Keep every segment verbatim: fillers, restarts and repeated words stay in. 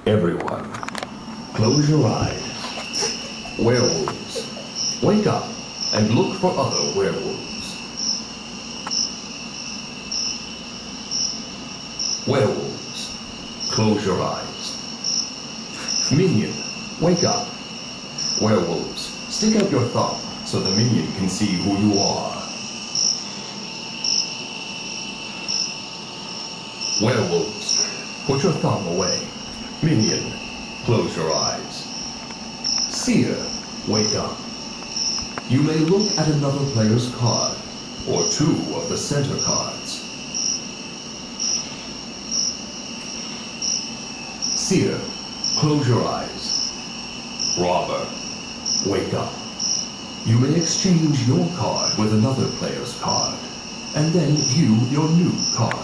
Everyone, close your eyes. Werewolves, wake up and look for other werewolves. Werewolves, close your eyes. Minion, wake up. Werewolves, stick out your thumb so the minion can see who you are. Werewolves, put your thumb away. Minion, close your eyes. Seer, wake up. You may look at another player's card, or two of the center cards. Seer, close your eyes. Robber, wake up. You may exchange your card with another player's card, and then view your new card.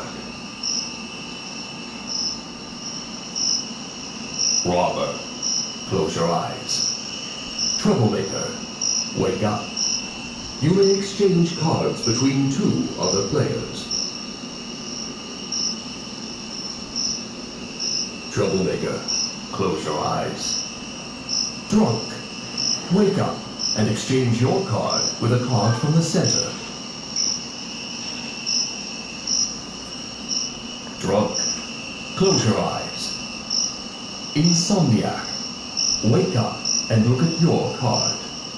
Robber, close your eyes. Troublemaker, wake up. You may exchange cards between two other players. Troublemaker, close your eyes. Drunk, wake up and exchange your card with a card from the center. Drunk, close your eyes. Insomniac, wake up and look at your card.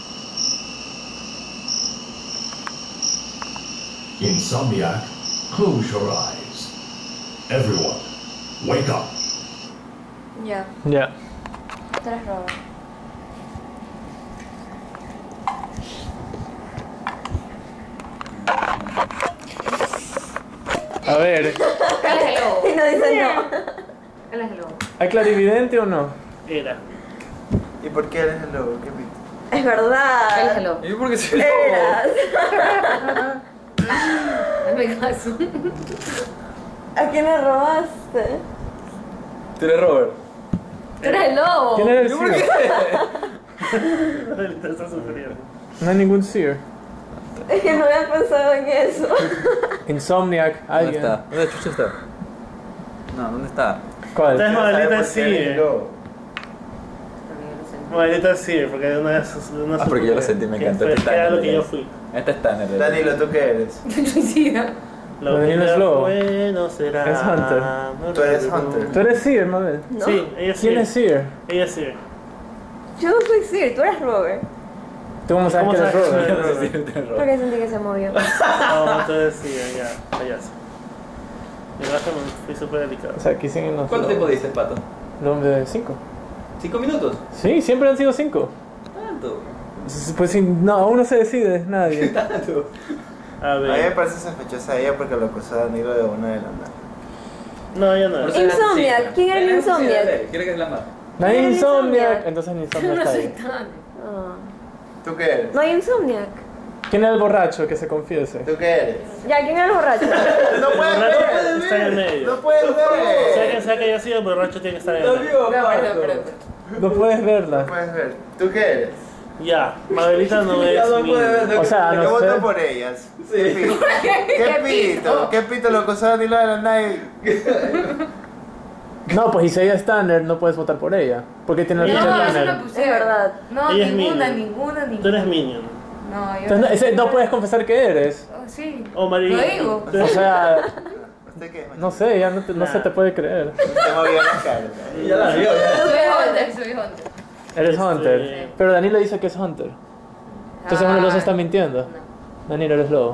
Insomniac, close your eyes. Everyone, wake up. Ya. Ya. Tres robos. A ver, Él es el lobo. Y no dicen no. Él es el lobo. ¿hay clarividente o no? Era. ¿Y por qué eres el lobo? ¿Qué pito? Es Él es el verdad. lobo. ¿Y por qué soy el Eras. Hazme caso. ¿A quién le robaste? Tú eres Robert. Tú eres el lobo. ¿Quién era el ¿Y por qué? seer? Él está sufriendo. No hay ningún seer. Es que no había pensado en eso. Insomniac, ¿Dónde alguien. está? ¿Dónde chucha está? No, ¿dónde está? ¿Cuál? Entonces ¿Sabes maldita por qué eres el Seer. lobo? Maldita Seer, porque de una vez. Una Ah, porque yo lo sentí, me que encantó. fue- Este que Era está lo que en yo el- fui. Este está en el... Danilo, ¿tú qué eres? Suicida. Lo Daniel que es ya lobo. fue no será. Es Hunter. Tú eres Hunter. ¿Tú eres seer, Mabel? ¿No? Sí, ella es ¿Quién Seer. es seer? Ella es Seer. Yo no soy Sir, tú eres Robert. ¿Tú cómo sabes ¿Cómo que eres sabes que Robert? soy No sé si Robert? este es Robert. Porque sentí que se movió. No, entonces sí, ya, payaso. Mi brazo me fui súper delicado. O sea, aquí siguen los... ¿Cuánto tiempo diste, Pato? Los de cinco. ¿Cinco minutos? Sí, siempre han sido cinco. ¿Tanto? Pues si no, aún no se decide nadie. ¿Tanto? A A mí me ver. parece sospechosa ella porque lo acusó a Danilo de una de las nada. No, ya no. Por eso era Insomniac, asesina. ¿quién era el Era asesina, Insomniac? dale, Quiere que es la mate. No hay ¿Quién es Insomniac. Insomniac? Entonces Yo Insomniac no está soy ahí. tan. Ah. ¿Tú qué eres? No hay Insomniac. ¿Quién es el borracho que se confiese? ¿Tú qué eres? Ya, ¿quién era el borracho? No puedes borracho ver, está en el medio. no puedes Sea ver. quien sea que haya sido, el borracho tiene que estar en Lo el vio, No, perdón, Pato. perdón. No puedes No verla. puedes ver. ¿Tú qué eres? Ya, Mabelita no Ya es no mi. puede ver. O sea, Yo no voto sé. por ellas. Sí. ¿Qué pito? ¿Qué pito? ¿Qué pito lo acusó a Danilo de la nada? y- No, pues y si ella es Tanner, no puedes votar por ella. Porque tiene el No, pinche No, eso Tanner. lo puse. Es verdad. No, Ella es ninguna, Minion. ninguna, ninguna. Tú eres Minion. No, yo. Entonces, no, ese- no puedes confesar que eres. Oh, sí. O María. Lo digo. O sea, ¿Usted qué es? no sé, ya no, te- no se te puede creer. Usted movió la cara. Ya la vio, ya. Soy Hunter, soy Hunter. Eres Este- Hunter. Pero Danilo dice que es Hunter. Entonces uno de los dos está mintiendo. No. Danilo, eres lobo.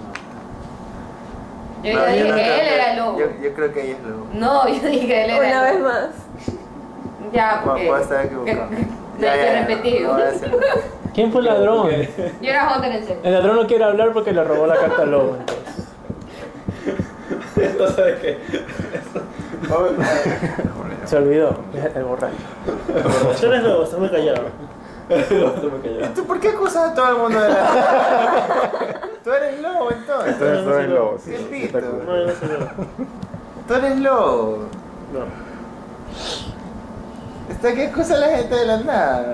Yo No, ya dije no que creo él era el lobo. Yo, yo creo que ella es lobo. No, yo dije que él era Una el vez lobo. más. Ya, Pu- porque. Puedo estar equivocado. que- que- que repetido. no voy a hacer nada. ¿Quién fue el ladrón? Yo era Hunter en serio. El ladrón no quiere hablar porque le robó la carta al lobo. Entonces. Entonces, ¿sabes qué? Se olvidó. Es el borracho. Tú eres lobo, estás muy callado. ¿Y tú por qué acusas a todo el mundo de la... Tú eres lobo entonces. Entonces soy lobo, ¿Qué pito? No, yo no soy lobo. Tú eres lobo. No. ¿Usted qué acusa a la gente de la nada?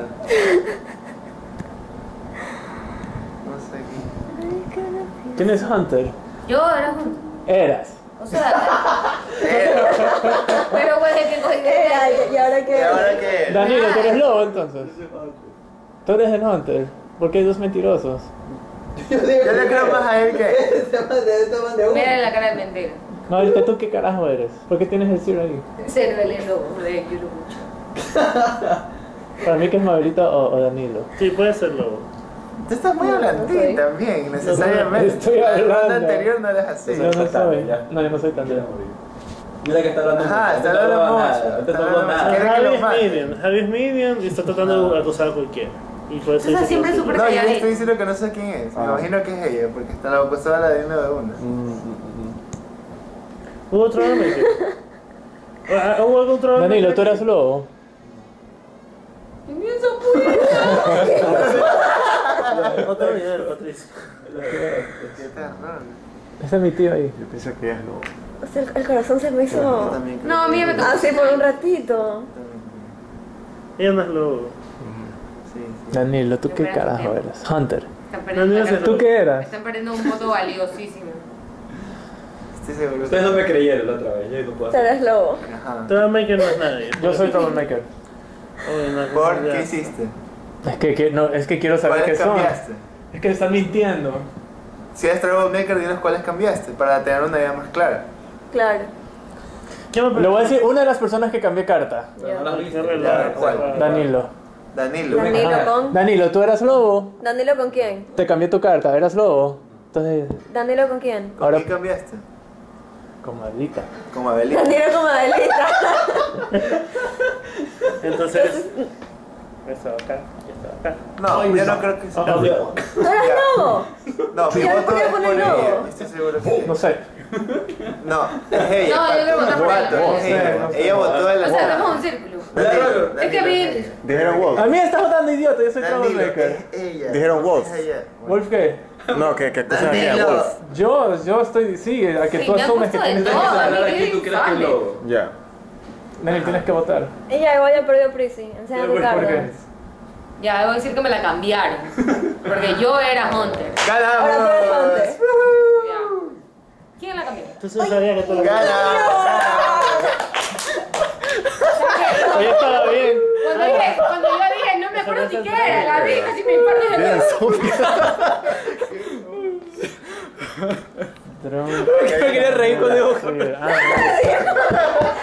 No sé qué. ¿Quién es Hunter? Yo era Hunter. Eras. O sea, pero fue el que cogí de Era, ¿y y ahora Danilo, tú eres lobo entonces. Tú eres el Hunter. Porque hay dos mentirosos. Yo digo Yo le creo más a él que. Este man de este man de uno. Mira la cara de mentira. No, ahorita tú qué carajo eres. ¿Por qué tienes el Zero ahí? Se duele el lobo, de yo lo mucho. Para mí que es Mabelita o, o Danilo. Sí, puede ser lobo. Tú estás muy No, hablantín no soy. también, necesariamente. Estoy La ronda hablando. anterior no eres así. Yo no Contame, soy. ya. No, yo no soy tan de Mira que está hablando Ajá, mucho. está No hablando hablaba mucho, nada, no te está tocó hablando nada. ¿Quiere que Javi lo es mate? medium. Javi es medium y está tratando de acosar a cualquiera. Y por eso Entonces dice que siempre no súper No, yo le calladito. estoy diciendo que no sé quién es. Me Ah. imagino que es ella, porque hasta la acusó a la de uno de una. ¿Hubo otro maker? Ah, ¿Hubo algún otro Danilo, maker? tú eras lobo. Otro nivel, Patricio. Qué terror. Ese es mi tío ahí. Yo pienso que es lobo. O sea, el, el corazón se me Yo hizo. también creo No, a mí que- ya me tocó. Ah, sí, por un ratito. Ella no es lobo. Sí, sí. Danilo, ¿tú Yo qué era carajo tiempo. eres? Hunter. Están perdiendo No, la no, cara. ¿Tú qué eras? Están perdiendo un voto valiosísimo. Estoy seguro. Ustedes no me creyeron la otra vez. Yo no puedo Tú hacer. eres lobo. Ajá. Troublemaker no es nadie. Yo soy troublemaker. Oye, no, ¿Por ya. qué hiciste? Es que, que- no, es que quiero saber qué ¿Cuáles son. cambiaste? Es que están mintiendo. Si eres Troublemaker, dinos cuáles cambiaste para tener una idea más clara. Claro. ¿Qué me Le voy a decir una de las personas que cambié carta. Pero no las viste. Qué Ya, ¿cuál? relajo. Danilo. Danilo. Danilo Ajá. con. Danilo, tú eras lobo. ¿Danilo con quién? Te cambié tu carta, eras lobo. Entonces, ¿Danilo con quién? ¿Con ahora quién cambiaste? con Mabelita. Como Abelita. Danilo con Adelita. Entonces, estaba acá, estaba acá. No, yo no creo que sea. Ah, ¿Tú eres lobo? No, mi Ya, voto ¿por qué es por poner ella. lobo? Estoy seguro que No sé. No, es ella. No, yo quiero votar por Pato, ella. es ella. No sé. Ella votó en la. O sea, estamos en un círculo. Danilo, Es que Danilo, vi- Dijeron Wolf. A mí estás votando idiota, yo soy Danilo, troublemaker. es ella. Dijeron Wolf. Es ella. ¿Wolf qué? No, que, que acusan aquí a Danilo. Wolf. Yo, yo estoy, sí, a que Sí, tú me han asumes que puesto de tienes todo. que a mí Hablar qué aquí, tú crees que es infame. lobo. Ya. Danilo, tienes que votar. Ella igual ya perdió Prissy. Enseña tu ¿Por carta. qué? Ya, debo decir que me la cambiaron. Porque yo era Hunter. Ahora tú eres ¡Ganamos! Hunter. Ya. ¿Quién la cambió? Entonces sabía que tú la ¡Ganamos! Oye, estaba bien. Cuando, dije, cuando yo dije, no me acuerdo ni qué era, la vi casi me infarto de Bien, Yo quería reír con dibujo. Ah,